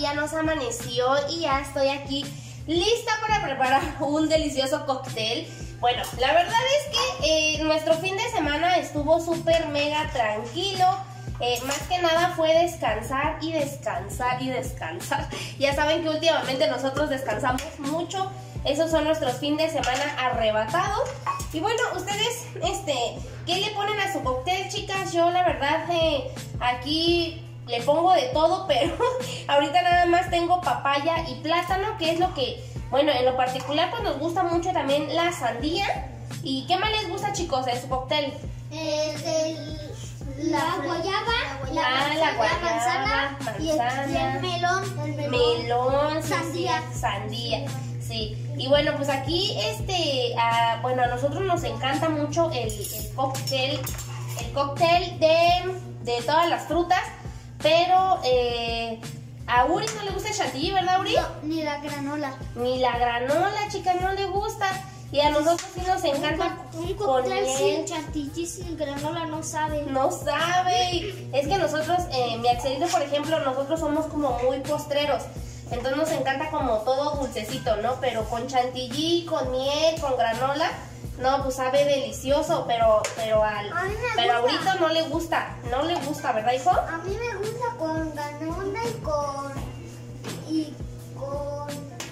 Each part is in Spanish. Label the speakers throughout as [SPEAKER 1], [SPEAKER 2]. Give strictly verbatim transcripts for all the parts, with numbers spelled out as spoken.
[SPEAKER 1] ya nos amaneció y ya estoy aquí lista para preparar un delicioso cóctel. Bueno, la verdad es que eh, nuestro fin de semana estuvo súper mega tranquilo. Eh, más que nada fue descansar y descansar y descansar. Ya saben que últimamente nosotros descansamos mucho. Esos son nuestros fines de semana arrebatados. Y bueno, ustedes, este, ¿qué le ponen a su cóctel, chicas? Yo la verdad eh, aquí le pongo de todo, pero ahorita nada más tengo papaya y plátano, que es lo que, bueno, en lo particular pues nos gusta mucho también la sandía. ¿Y qué más les gusta, chicos, de su cóctel?
[SPEAKER 2] El, el, la guayaba, la,
[SPEAKER 1] ah, la, guayaba,
[SPEAKER 2] la manzana,
[SPEAKER 1] manzana
[SPEAKER 2] y, el, y el melón, el melón,
[SPEAKER 1] melón,
[SPEAKER 2] sandía.
[SPEAKER 1] Sí, sandía, sí. Y bueno, pues aquí, este, uh, bueno, a nosotros nos encanta mucho el, el cóctel, el cóctel de, de todas las frutas, pero eh, a Uri no le gusta el chantilly, ¿verdad, Uri?
[SPEAKER 2] No, ni la granola.
[SPEAKER 1] Ni la granola, chicas, no le gusta. Y a nosotros sí nos encanta
[SPEAKER 2] un, un
[SPEAKER 1] con
[SPEAKER 2] cóctel
[SPEAKER 1] miel.
[SPEAKER 2] sin chantilly, sin granola, no sabe.
[SPEAKER 1] No sabe. Es que nosotros, eh, mi Axelito, por ejemplo, nosotros somos como muy postreros. Entonces nos encanta como todo dulcecito, ¿no? Pero con chantilly, con miel, con granola, no, pues sabe delicioso, pero pero al
[SPEAKER 2] a mí me
[SPEAKER 1] pero
[SPEAKER 2] gusta.
[SPEAKER 1] ahorita no le gusta, no le gusta, ¿verdad, hijo?
[SPEAKER 2] A mí me gusta con granola y con y con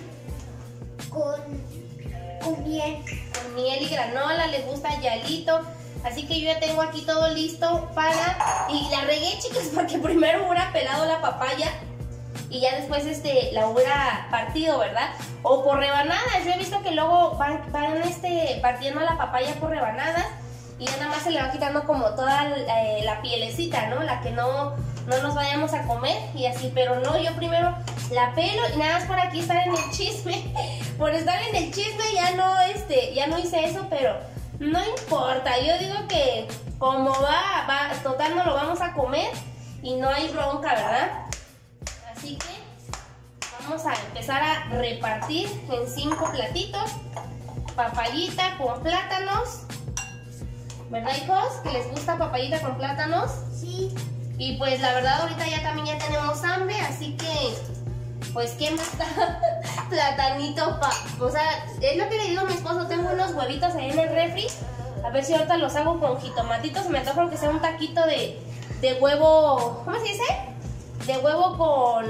[SPEAKER 2] con con miel.
[SPEAKER 1] Con miel y granola, le gusta yalito. Así que yo ya tengo aquí todo listo para... Y la regué, chicas, porque primero hubiera pelado la papaya y ya después este, la hubiera partido, ¿verdad? O por rebanadas. Yo he visto que luego van, van este, partiendo la papaya por rebanadas y ya nada más se le va quitando como toda la, eh, la pielecita, ¿no? La que no, no nos vayamos a comer y así. Pero no, yo primero la pelo y nada más por aquí estar en el chisme. Por estar en el chisme ya no, este, ya no hice eso, pero no importa. Yo digo que como va, va, total no lo vamos a comer y no hay bronca, ¿verdad? Así que vamos a empezar a repartir en cinco platitos. Papayita con plátanos, ¿verdad, hijos? ¿Que les gusta papayita con plátanos?
[SPEAKER 2] Sí.
[SPEAKER 1] Y pues la verdad ahorita ya también ya tenemos hambre, así que pues ¿qué más da? Platanito, pa. O sea, es lo que le digo a mi esposo, tengo unos huevitos ahí en el refri. A ver si ahorita los hago con jitomatitos. Me antoja que sea un taquito de, de huevo, ¿cómo se dice? De huevo con,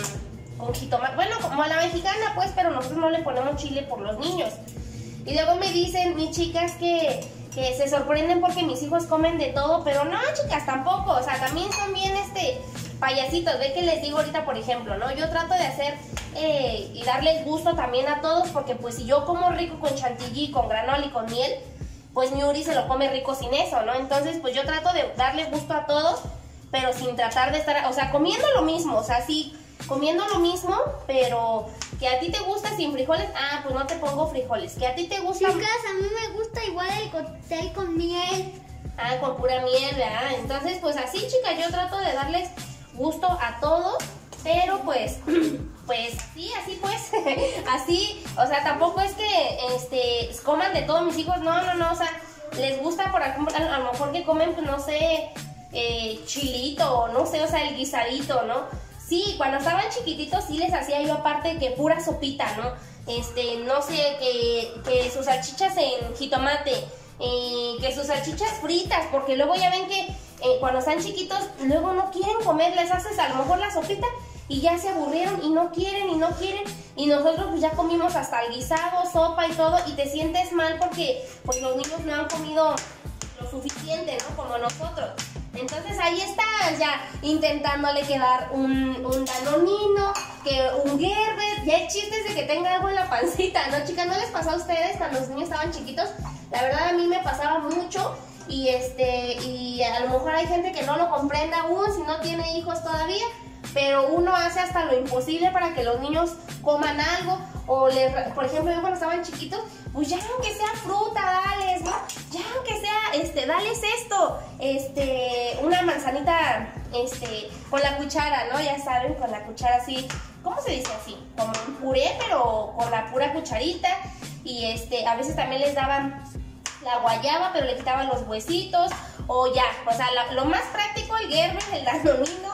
[SPEAKER 1] con jitomate. Bueno, como a la mexicana pues, pero nosotros no le ponemos chile por los niños. Y luego me dicen mis chicas que, que se sorprenden porque mis hijos comen de todo, pero no, chicas, tampoco. O sea, también son bien este payasitos. Ve que les digo ahorita, por ejemplo, ¿no? Yo trato de hacer eh, y darles gusto también a todos, porque pues si yo como rico con chantilly, con granola y con miel, pues mi Uri se lo come rico sin eso, ¿no? Entonces pues yo trato de darle gusto a todos, pero sin tratar de estar, o sea, comiendo lo mismo, o sea, sí, comiendo lo mismo, pero que a ti te gusta sin frijoles, ah, pues no te pongo frijoles. Que a ti te gusta...
[SPEAKER 2] Chicas, a mí me gusta igual el cóctel con miel.
[SPEAKER 1] Ah, con pura miel, ¿verdad? Entonces, pues así, chicas, yo trato de darles gusto a todos, pero pues, pues sí, así pues, así, o sea, tampoco es que, este, coman de todos mis hijos, no, no, no, o sea, les gusta, por ejemplo, a lo mejor que comen, pues no sé, eh, chilito, no sé, o sea, el guisadito, ¿no? Sí, cuando estaban chiquititos sí les hacía yo aparte que pura sopita, ¿no? Este, no sé, que, que sus salchichas en jitomate, eh, que sus salchichas fritas, porque luego ya ven que eh, cuando están chiquitos luego no quieren comer, les haces a lo mejor la sopita y ya se aburrieron y no quieren y no quieren, y nosotros pues ya comimos hasta el guisado, sopa y todo, y te sientes mal porque pues los niños no han comido lo suficiente, ¿no? Como nosotros. Entonces ahí estás ya intentándole quedar un, un danonino, que un Gerber, ya hay chistes de que tenga algo en la pancita, ¿no, chicas? ¿No les pasó a ustedes cuando los niños estaban chiquitos? La verdad a mí me pasaba mucho y este y a lo mejor hay gente que no lo comprende aún si no tiene hijos todavía, pero uno hace hasta lo imposible para que los niños coman algo, o les, por ejemplo, yo cuando estaban chiquitos, pues ya aunque sea fruta, dales, ¿no? Ya aunque sea, este, dales esto, este, una manzanita, este, con la cuchara, ¿no? Ya saben, con la cuchara así, ¿cómo se dice así? Como un puré, pero con la pura cucharita, y este, a veces también les daban la guayaba, pero le quitaban los huesitos, o ya, o sea, la, lo más práctico, el Gerber, el danonino,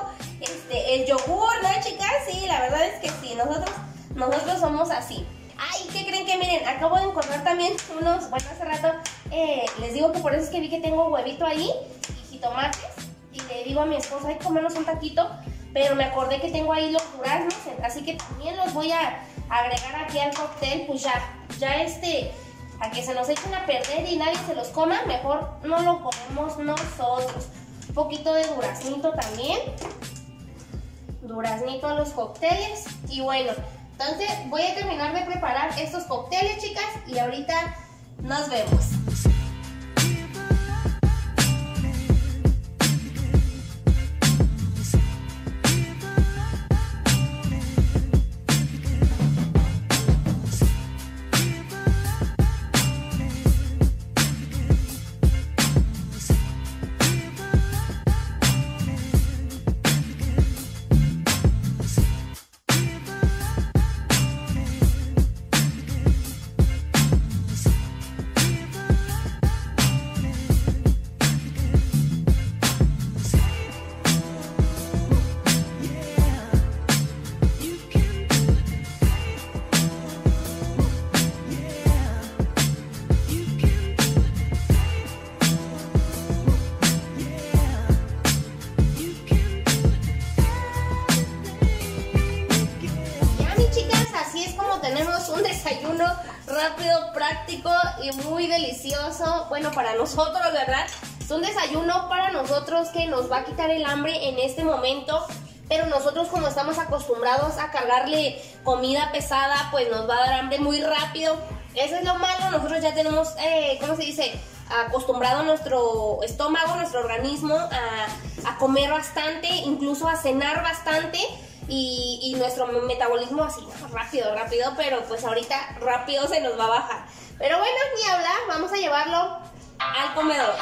[SPEAKER 1] este, el yogur, ¿no, chicas? Sí, la verdad es que sí, nosotros, nosotros somos así. Ay, ¿qué creen? Que miren, acabo de encontrar también unos, bueno, hace rato eh, les digo que por eso es que vi que tengo huevito ahí y jitomates, y le digo a mi esposa, hay que comernos un taquito, pero me acordé que tengo ahí los duraznos, así que también los voy a agregar aquí al cóctel, pues ya, ya este, a que se nos echen a perder y nadie se los coma, mejor no lo comemos nosotros. Un poquito de duraznito también, duraznito a los cócteles, y bueno, entonces voy a terminar de preparar estos cócteles, chicas, y ahorita nos vemos. Rápido, práctico y muy delicioso. Bueno, para nosotros, ¿verdad? Es un desayuno para nosotros que nos va a quitar el hambre en este momento. Pero nosotros, como estamos acostumbrados a cargarle comida pesada, pues nos va a dar hambre muy rápido. Eso es lo malo. Nosotros ya tenemos, eh, ¿cómo se dice? Acostumbrado nuestro estómago, nuestro organismo a, a comer bastante, incluso a cenar bastante. Y, y nuestro metabolismo así, rápido, rápido, pero pues ahorita rápido se nos va a bajar. Pero bueno, ni hablar, vamos a llevarlo al comedor.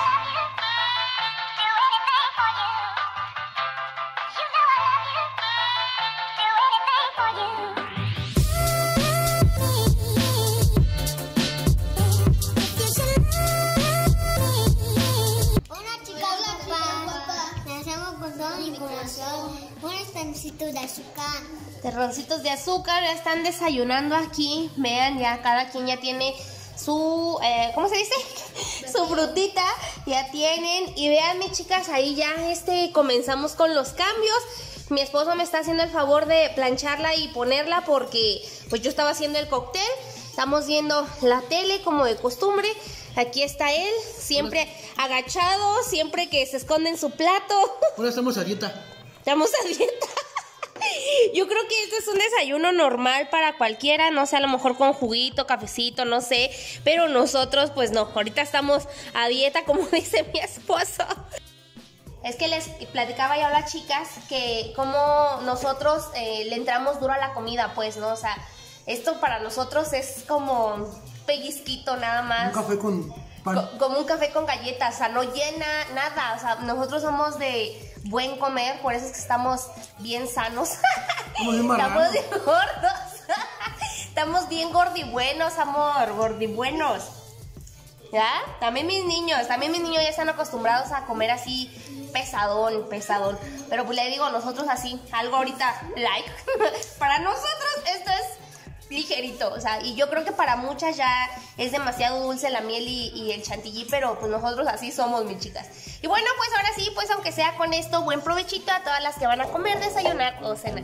[SPEAKER 2] Unos terroncitos de azúcar.
[SPEAKER 1] Terroncitos de azúcar, ya están desayunando aquí. Vean, ya cada quien ya tiene su, eh, ¿cómo se dice? Su frutita, ya tienen. Y vean, mis chicas, ahí ya este, comenzamos con los cambios. Mi esposo me está haciendo el favor de plancharla y ponerla porque pues yo estaba haciendo el cóctel. Estamos viendo la tele como de costumbre. Aquí está él, siempre agachado, siempre que se esconde en su plato.
[SPEAKER 3] Ahora estamos a dieta.
[SPEAKER 1] Estamos a dieta. Yo creo que este es un desayuno normal para cualquiera, no sé, a lo mejor con juguito, cafecito, no sé, pero nosotros pues no, ahorita estamos a dieta, como dice mi esposo. Es que les platicaba yo a las chicas que como nosotros eh, le entramos duro a la comida, pues, ¿no? O sea, esto para nosotros es como pellizquito nada más.
[SPEAKER 3] Un café con pan.
[SPEAKER 1] Co como un café con galletas, o sea, no llena nada, o sea, nosotros somos de buen comer, por eso es que estamos bien sanos.
[SPEAKER 3] Estamos bien
[SPEAKER 1] Estamos bien gordos. Estamos bien gordibuenos, amor, gordibuenos. ¿Ya? También mis niños, también mis niños ya están acostumbrados a comer así pesadón, pesadón. Pero pues le digo, nosotros así, algo ahorita like. Para nosotros esto es ligerito, o sea, y yo creo que para muchas ya es demasiado dulce la miel y, y el chantilly, pero pues nosotros así somos, mis chicas. Y bueno, pues ahora sí, pues aunque sea con esto, buen provechito a todas las que van a comer, desayunar o cenar.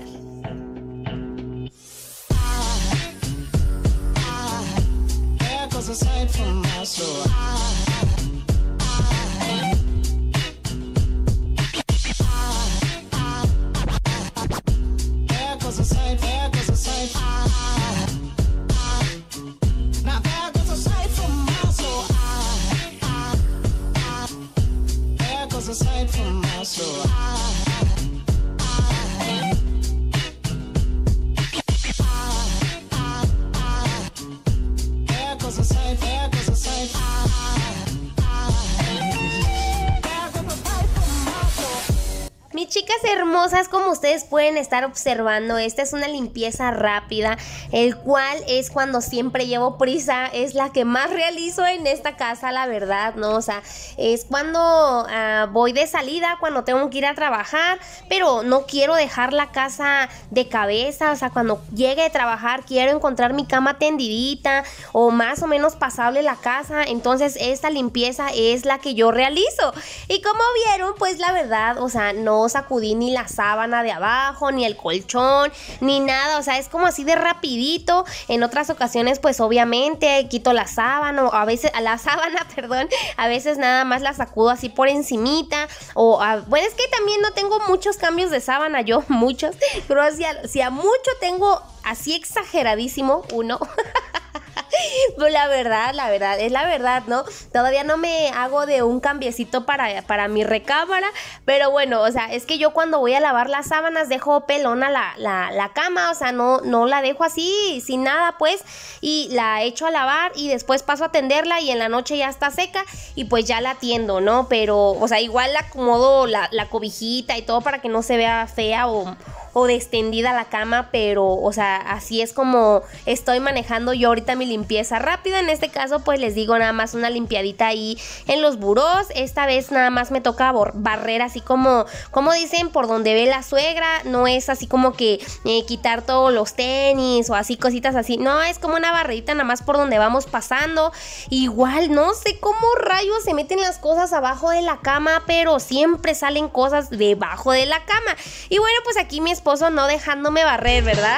[SPEAKER 1] mis chicas hermosas, como ustedes pueden estar observando, esta es una limpieza rápida, el cual es cuando siempre llevo prisa, es la que más realizo en esta casa, la verdad, ¿no? O sea, es cuando uh, voy de salida, cuando tengo que ir a trabajar, pero no quiero dejar la casa de cabeza, o sea, cuando llegue de trabajar quiero encontrar mi cama tendidita o más o menos pasable la casa, entonces esta limpieza es la que yo realizo. Y como vieron, pues la verdad, o sea, no sacudí ni la sábana de abajo, ni el colchón, ni nada, o sea, es como así de rapidito. En otras ocasiones, pues obviamente quito la sábana, o a veces, a la sábana, perdón, a veces nada más la sacudo así por encimita, o a, bueno, es que también no tengo muchos cambios de sábana, yo muchos, pero si a, si a mucho tengo así exageradísimo, uno. Pues la verdad, la verdad, es la verdad, ¿no? Todavía no me hago de un cambiecito para, para mi recámara, pero bueno, o sea, es que yo cuando voy a lavar las sábanas dejo pelona la, la, la cama, o sea, no, no la dejo así, sin nada, pues, y la echo a lavar y después paso a tenderla y en la noche ya está seca y pues ya la tiendo, ¿no? Pero, o sea, igual la acomodo la, la cobijita y todo para que no se vea fea o... o de extendida la cama, pero, o sea, así es como estoy manejando yo ahorita mi limpieza rápida. En este caso, pues les digo nada más una limpiadita ahí en los burós. Esta vez nada más me toca barrer así como, como dicen, por donde ve la suegra. No es así como que eh, quitar todos los tenis o así cositas así. No, es como una barredita nada más por donde vamos pasando. Igual, no sé cómo rayos se meten las cosas abajo de la cama, pero siempre salen cosas debajo de la cama. Y bueno, pues aquí mi esposo esposo no dejándome barrer, ¿verdad?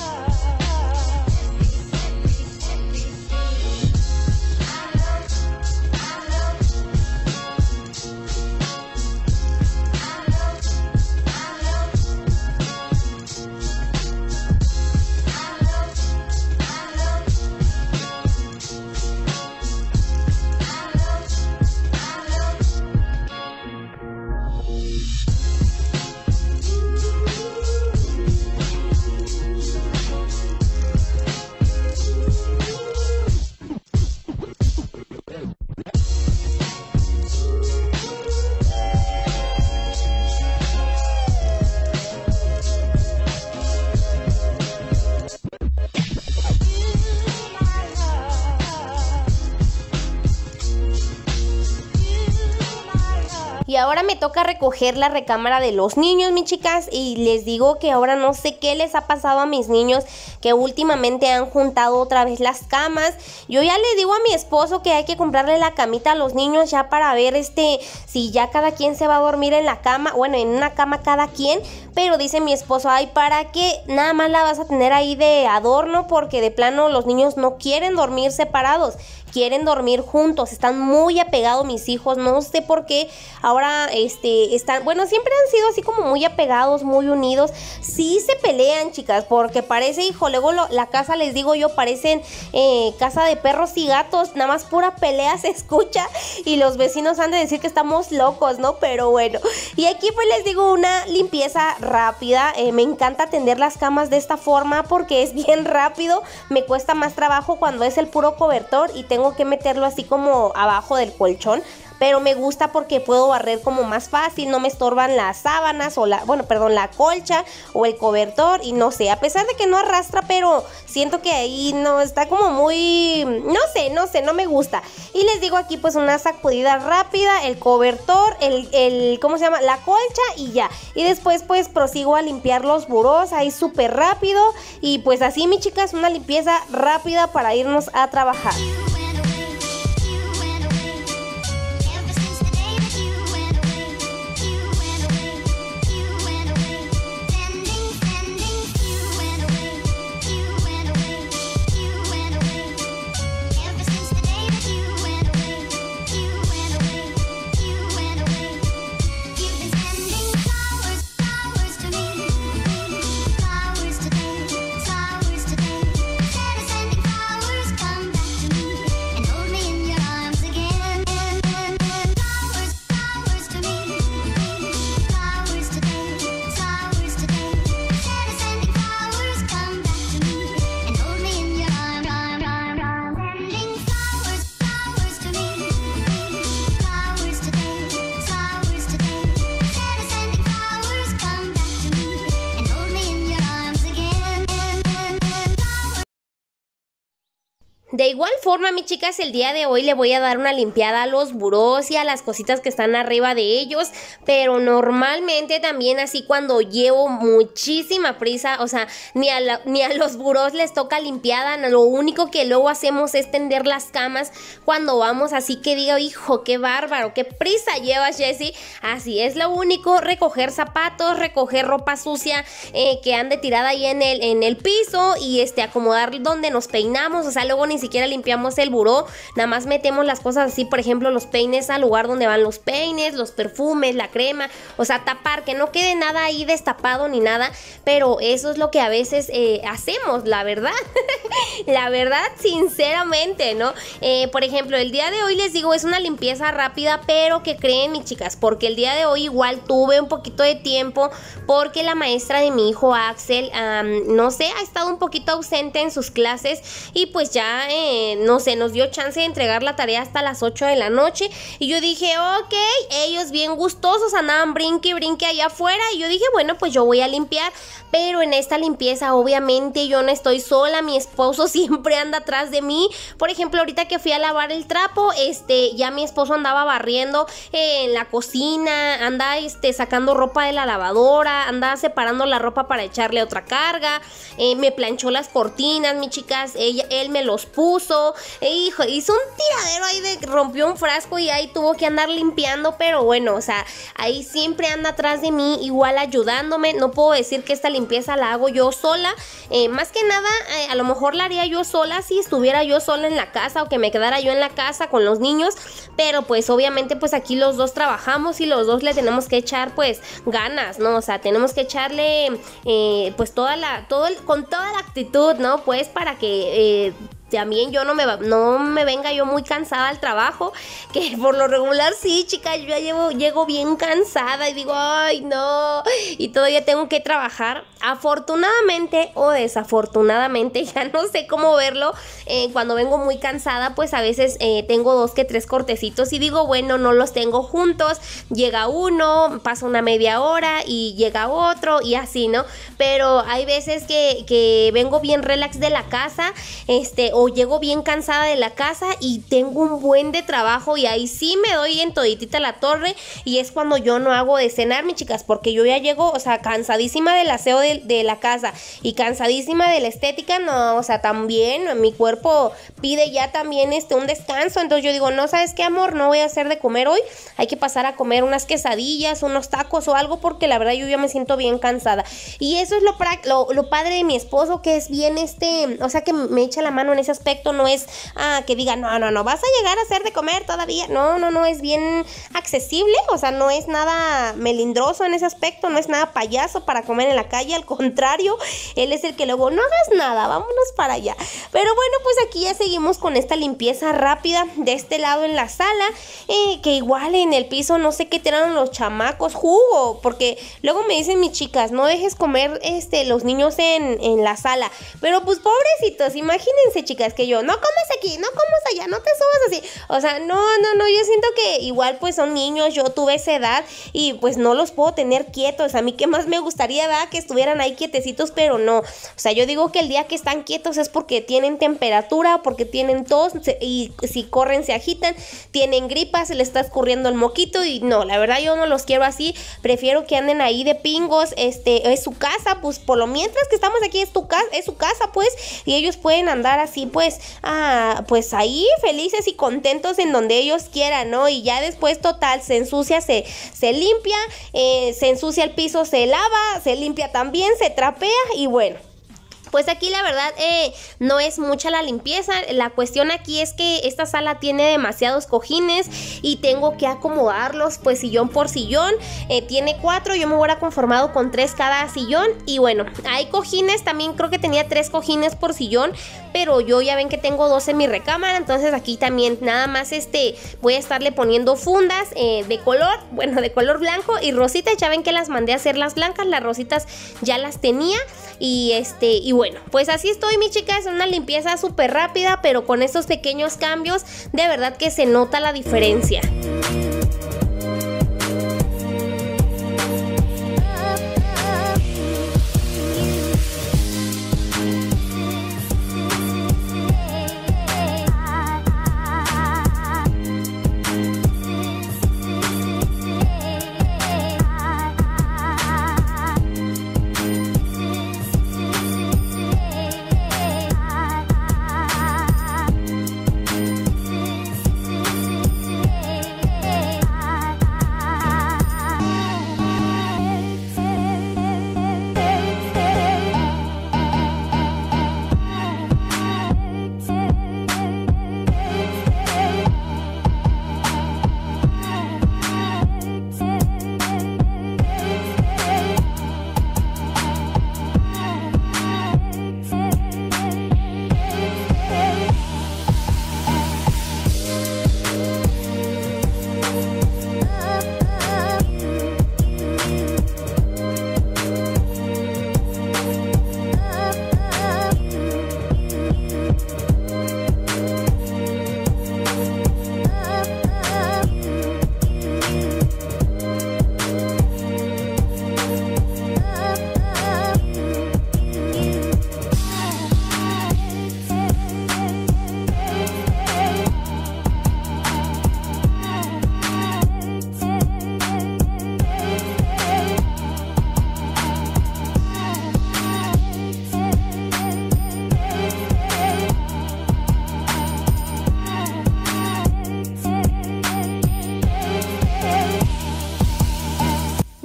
[SPEAKER 1] Y ahora me toca recoger la recámara de los niños, mis chicas, y les digo que ahora no sé qué les ha pasado a mis niños, que últimamente han juntado otra vez las camas. Yo ya le digo a mi esposo que hay que comprarle la camita a los niños ya para ver este si ya cada quien se va a dormir en la cama, bueno, en una cama cada quien, pero dice mi esposo, ay, ¿para qué? Nada más la vas a tener ahí de adorno, porque de plano los niños no quieren dormir separados, quieren dormir juntos, están muy apegados mis hijos, no sé por qué ahora este están, bueno, siempre han sido así como muy apegados, muy unidos. Sí se pelean, chicas, porque parece, hijo, luego lo, la casa, les digo yo, parecen eh, casa de perros y gatos, nada más pura pelea se escucha y los vecinos han de decir que estamos locos, ¿no? Pero bueno, y aquí pues les digo una limpieza rápida. eh, me encanta tender las camas de esta forma porque es bien rápido, me cuesta más trabajo cuando es el puro cobertor y tengo Tengo que meterlo así como abajo del colchón, pero me gusta porque puedo barrer como más fácil, no me estorban las sábanas o la, bueno, perdón, la colcha o el cobertor y no sé, a pesar de que no arrastra, pero siento que ahí no está como muy, no sé, no sé, no me gusta. Y les digo aquí pues una sacudida rápida, el cobertor, el, el ¿cómo se llama? La colcha y ya. Y después pues prosigo a limpiar los burós ahí súper rápido y pues así, mis chicas, una limpieza rápida para irnos a trabajar. De igual forma, mis chicas, el día de hoy le voy a dar una limpiada a los burós y a las cositas que están arriba de ellos, pero normalmente también así cuando llevo muchísima prisa, o sea, ni a, la, ni a los burós les toca limpiada, lo único que luego hacemos es tender las camas cuando vamos, así que digo, hijo, qué bárbaro, qué prisa llevas, Jessie. Así es lo único, recoger zapatos, recoger ropa sucia eh, que ande tirada ahí en el, en el piso y este acomodar donde nos peinamos, o sea, luego ni siquiera limpiamos el buró, nada más metemos las cosas así, por ejemplo, los peines al lugar donde van los peines, los perfumes, la crema, o sea, tapar, que no quede nada ahí destapado ni nada, pero eso es lo que a veces eh, hacemos, la verdad, la verdad, sinceramente, ¿no? Eh, por ejemplo, el día de hoy les digo, es una limpieza rápida, pero que creen, mis chicas, porque el día de hoy igual tuve un poquito de tiempo, porque la maestra de mi hijo Axel, um, no sé, ha estado un poquito ausente en sus clases y pues ya, eh, no sé, nos dio chance de entregar la tarea hasta las ocho de la noche y yo dije, ok, ellos bien gustosos andaban brinque y brinque allá afuera y yo dije, bueno, pues yo voy a limpiar, pero en esta limpieza obviamente yo no estoy sola, mi esposo siempre anda atrás de mí. Por ejemplo, ahorita que fui a lavar el trapo, este, ya mi esposo andaba barriendo eh, en la cocina, anda este, sacando ropa de la lavadora, anda separando la ropa para echarle otra carga, eh, me planchó las cortinas, mis chicas, ella, él me los puso, eh, hijo, hizo un tiradero ahí de, rompió un frasco y ahí tuvo que andar limpiando, pero bueno, o sea, ahí siempre anda atrás de mí, igual ayudándome. No puedo decir que esta limpieza la hago yo sola, eh, más que nada, eh, a lo mejor la haría yo sola si estuviera yo sola en la casa o que me quedara yo en la casa con los niños, pero pues obviamente pues aquí los dos trabajamos y los dos le tenemos que echar pues ganas, ¿no? O sea, tenemos que echarle eh, pues toda la, todo el, con toda la actitud, ¿no? Pues para que eh, también yo no me, no me venga yo muy cansada al trabajo, que por lo regular sí, chicas, yo ya llevo, llego bien cansada y digo, ay no, y todavía tengo que trabajar. Afortunadamente o desafortunadamente, ya no sé cómo verlo, eh, cuando vengo muy cansada, pues a veces eh, tengo dos que tres cortecitos y digo, bueno, no los tengo juntos, llega uno, pasa una media hora y llega otro y así, ¿no? Pero hay veces que, que vengo bien relax de la casa, este, o llego bien cansada de la casa y tengo un buen de trabajo y ahí sí me doy en toditita la torre y es cuando yo no hago de cenar, mis chicas, porque yo ya llego, o sea, cansadísima del aseo de, de la casa y cansadísima de la estética, no, o sea, también mi cuerpo pide ya también este un descanso, entonces yo digo, no, ¿sabes qué, amor? No voy a hacer de comer hoy, hay que pasar a comer unas quesadillas, unos tacos o algo, porque la verdad yo ya me siento bien cansada y eso es lo, lo, lo padre de mi esposo, que es bien este, o sea, que me echa la mano en ese aspecto, no es ah, que diga, no, no, no, vas a llegar a hacer de comer todavía, no, no, no, es bien accesible, o sea, no es nada melindroso en ese aspecto, no es nada payaso para comer en la calle, al contrario, él es el que luego, no hagas nada, vámonos para allá. Pero bueno, pues aquí ya seguimos con esta limpieza rápida de este lado en la sala, eh, que igual en el piso no sé qué tiraron los chamacos, jugo, porque luego me dicen mis chicas, no dejes comer este los niños en, en la sala, pero pues pobrecitos, imagínense, chicas, que yo, no comes aquí, no comes allá, no te subas así, o sea, no, no, no, yo siento que igual pues son niños, yo tuve esa edad y pues no los puedo tener quietos, a mí que más me gustaría, ¿verdad? Que estuvieran ahí quietecitos, pero no, o sea, yo digo que el día que están quietos es porque tienen temperatura, porque tienen tos y si corren se agitan, tienen gripa, se les está escurriendo el moquito y no, la verdad yo no los quiero así, prefiero que anden ahí de pingos, este, es su casa, pues por lo mientras que estamos aquí es tu casa, es su casa pues, y ellos pueden andar así pues, ah, pues ahí felices y contentos en donde ellos quieran, ¿no? Y ya después total, se ensucia, se, se limpia, eh, se ensucia el piso, se lava, se limpia también, se trapea y bueno. Pues aquí la verdad eh, no es mucha la limpieza, la cuestión aquí es que esta sala tiene demasiados cojines y tengo que acomodarlos pues sillón por sillón, eh, tiene cuatro, yo me hubiera conformado con tres cada sillón y bueno, hay cojines, también creo que tenía tres cojines por sillón, pero yo ya ven que tengo dos en mi recámara, entonces aquí también nada más este voy a estarle poniendo fundas eh, de color, bueno de color blanco y rositas, ya ven que las mandé a hacer las blancas, las rositas ya las tenía y este y bueno, pues así estoy, mis chicas, una limpieza súper rápida, pero con estos pequeños cambios, de verdad que se nota la diferencia.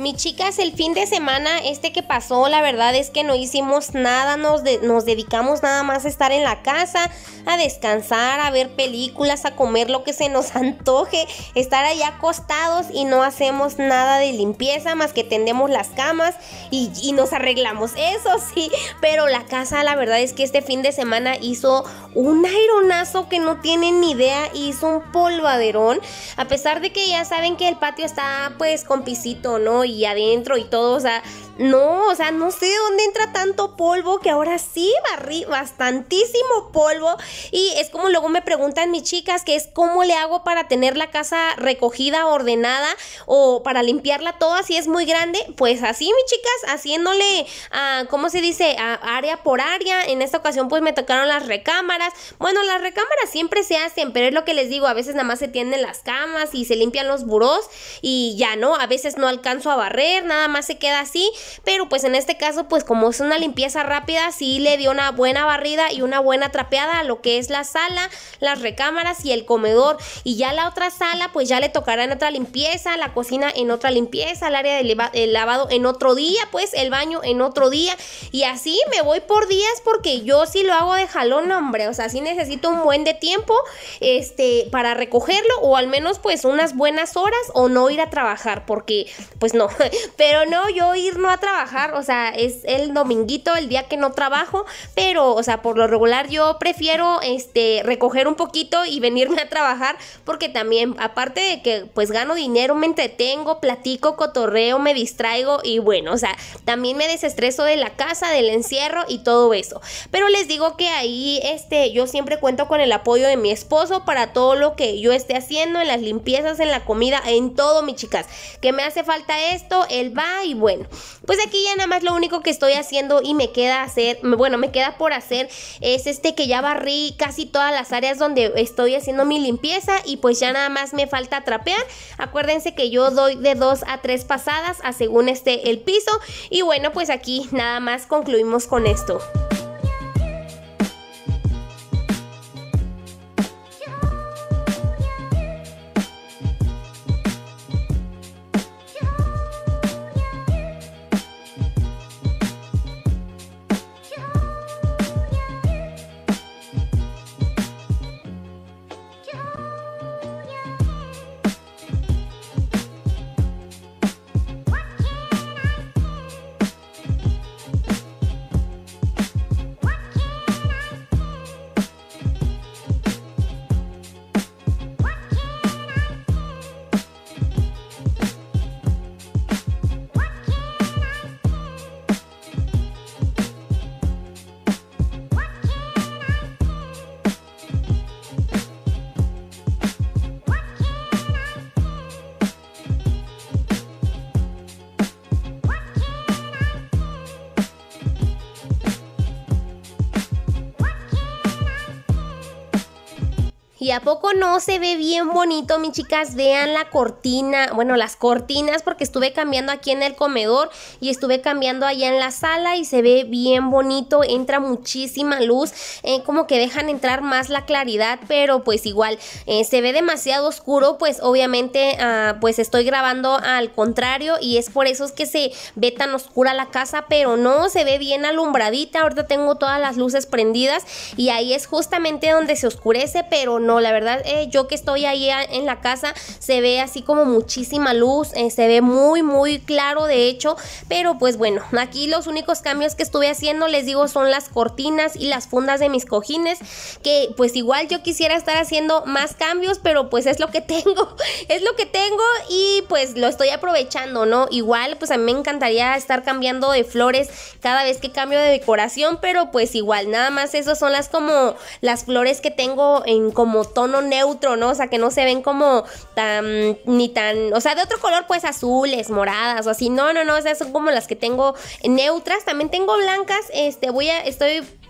[SPEAKER 1] Mis chicas, el fin de semana este que pasó, la verdad es que no hicimos nada, nos, de, nos dedicamos nada más a estar en la casa, a descansar, a ver películas, a comer lo que se nos antoje, estar allá acostados y no hacemos nada de limpieza más que tendemos las camas y, y nos arreglamos, eso sí, pero la casa la verdad es que este fin de semana hizo un aironazo que no tienen ni idea, hizo un polvaderón, a pesar de que ya saben que el patio está pues con pisito, ¿no? Y adentro y todo, o sea, no, o sea, no sé de dónde entra tanto polvo, que ahora sí barrí bastantísimo polvo. Y es como luego me preguntan mis chicas, que es cómo le hago para tener la casa recogida, ordenada, o para limpiarla toda si es muy grande. Pues así, mis chicas, haciéndole, uh, ¿cómo se dice? Uh, área por área. En esta ocasión pues me tocaron las recámaras. Bueno, las recámaras siempre se hacen, pero es lo que les digo, a veces nada más se tienden las camas y se limpian los burós y ya, ¿no? A veces no alcanzo a barrer, nada más se queda así. Pero pues en este caso, pues como es una limpieza rápida, sí le dio una buena barrida y una buena trapeada a lo que es la sala, las recámaras y el comedor. Y ya la otra sala, pues ya le tocará en otra limpieza, la cocina en otra limpieza, el área de lavado en otro día, pues el baño en otro día. Y así me voy por días, porque yo sí lo hago de jalón, hombre. O sea, sí necesito un buen de tiempo este, para recogerlo, o al menos pues unas buenas horas, o no ir a trabajar, porque pues no. Pero no, yo ir no a trabajar, o sea, es el dominguito, el día que no trabajo, pero, o sea, por lo regular yo prefiero, este, recoger un poquito y venirme a trabajar, porque también, aparte de que, pues, gano dinero, me entretengo, platico, cotorreo, me distraigo y bueno, o sea, también me desestreso de la casa, del encierro y todo eso. Pero les digo que ahí, este, yo siempre cuento con el apoyo de mi esposo para todo lo que yo esté haciendo, en las limpiezas, en la comida, en todo, mis chicas, que me hace falta esto, él va y bueno. Pues aquí ya nada más lo único que estoy haciendo y me queda hacer, bueno, me queda por hacer es este que ya barrí casi todas las áreas donde estoy haciendo mi limpieza, y pues ya nada más me falta trapear. Acuérdense que yo doy de dos a tres pasadas a según esté el piso, y bueno, pues aquí nada más concluimos con esto. ¿Y a poco no se ve bien bonito, mis chicas? Vean la cortina, bueno, las cortinas, porque estuve cambiando aquí en el comedor y estuve cambiando allá en la sala y se ve bien bonito, entra muchísima luz, eh, como que dejan entrar más la claridad, pero pues igual eh, se ve demasiado oscuro, pues obviamente uh, pues estoy grabando al contrario y es por eso es que se ve tan oscura la casa, pero no, se ve bien alumbradita. Ahorita tengo todas las luces prendidas y ahí es justamente donde se oscurece, pero no, la verdad, eh, yo que estoy ahí en la casa, se ve así como muchísima luz, eh, se ve muy muy claro de hecho, pero pues bueno, aquí los únicos cambios que estuve haciendo, les digo, son las cortinas y las fundas de mis cojines, que pues igual yo quisiera estar haciendo más cambios, pero pues es lo que tengo, es lo que tengo y pues lo estoy aprovechando, ¿no? Igual pues a mí me encantaría estar cambiando de flores cada vez que cambio de decoración, pero pues igual, nada más esas son las como las flores que tengo en como tono neutro, ¿no? O sea, que no se ven como tan, ni tan, o sea, de otro color, pues azules, moradas o así, no, no, no, o sea, son como las que tengo neutras. También tengo blancas, este, voy a, estoy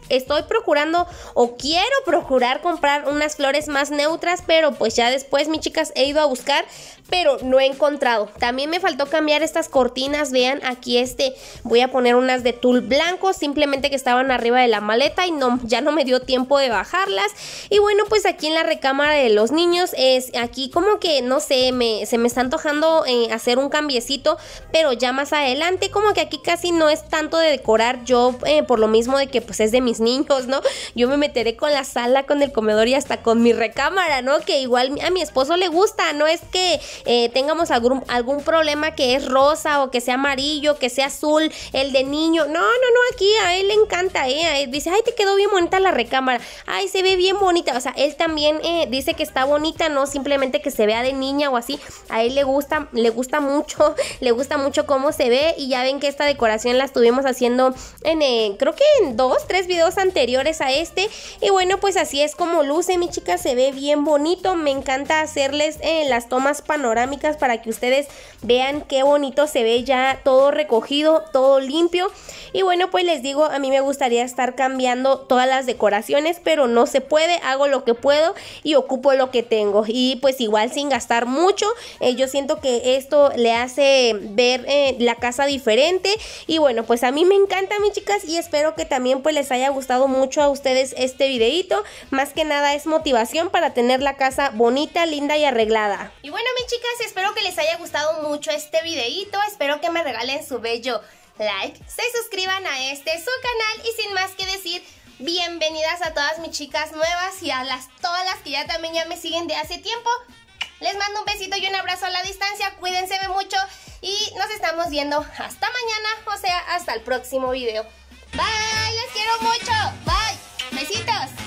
[SPEAKER 1] estoy procurando o quiero procurar comprar unas flores más neutras, pero pues ya después, mis chicas, he ido a buscar, pero no he encontrado. También me faltó cambiar estas cortinas, vean, aquí este, voy a poner unas de tul blanco, simplemente que estaban arriba de la maleta y no, ya no me dio tiempo de bajarlas. Y bueno, pues aquí en la recámara de los niños, es aquí como que, no sé, me, se me está antojando eh, hacer un cambiecito, pero ya más adelante, como que aquí casi no es tanto de decorar yo, eh, por lo mismo de que pues es de mis niños, ¿no? Yo me meteré con la sala, con el comedor y hasta con mi recámara, ¿no? Que igual a mi esposo le gusta, no es que eh, tengamos algún, algún problema que es rosa o que sea amarillo, que sea azul, el de niño, no, no, no, aquí a él le encanta, ¿eh? Dice, ay, te quedó bien bonita la recámara, ay, se ve bien bonita, o sea, él también eh, dice que está bonita, no simplemente que se vea de niña o así, a él le gusta, le gusta mucho, le gusta mucho cómo se ve. Y ya ven que esta decoración la estuvimos haciendo en, eh, creo que en dos, tres videos anteriores a este. Y bueno, pues así es como luce, mi chica, se ve bien bonito. Me encanta hacerles eh, las tomas panorámicas para que ustedes vean qué bonito se ve ya todo recogido, todo limpio. Y bueno, pues les digo, a mí me gustaría estar cambiando todas las decoraciones, pero no se puede, hago lo que puedo y ocupo lo que tengo. Y pues igual sin gastar mucho, eh, yo siento que esto le hace ver eh, la casa diferente. Y bueno, pues a mí me encanta, mis chicas, y espero que también pues les haya gustado mucho a ustedes este videito. Más que nada es motivación para tener la casa bonita, linda y arreglada. Y bueno, mis chicas, espero que les haya gustado mucho este videito. Espero que me regalen su bello like, se suscriban a este su canal y sin más que decir, bienvenidas a todas mis chicas nuevas y a las todas las que ya también ya me siguen de hace tiempo. Les mando un besito y un abrazo a la distancia, cuídense mucho y nos estamos viendo hasta mañana, o sea, hasta el próximo video. Bye, les quiero mucho, bye, besitos.